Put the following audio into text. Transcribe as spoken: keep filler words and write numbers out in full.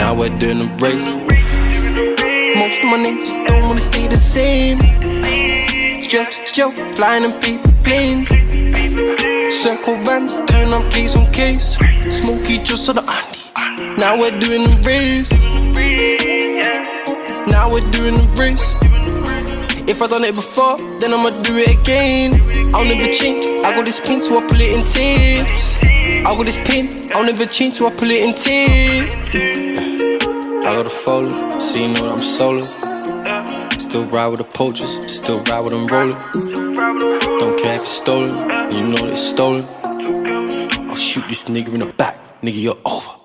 now we're doing the race. Most of my niggas don't wanna stay the same. Joke to joke, flying in people planes. Circle vans, turn up case on case. Smoky just on the Andy, now we're doing the race. Now we're doing the race. If I done it before, then I'ma do it again. I'll never change, I got this pin so I pull it in tips. I got this pin, I'll never change so I pull it in tips. I got a folder, so you know that I'm solo. Still ride with the poachers, still ride with them rolling. Don't care if it's stolen, you know that it's stolen. I'll shoot this nigga in the back, nigga you're over.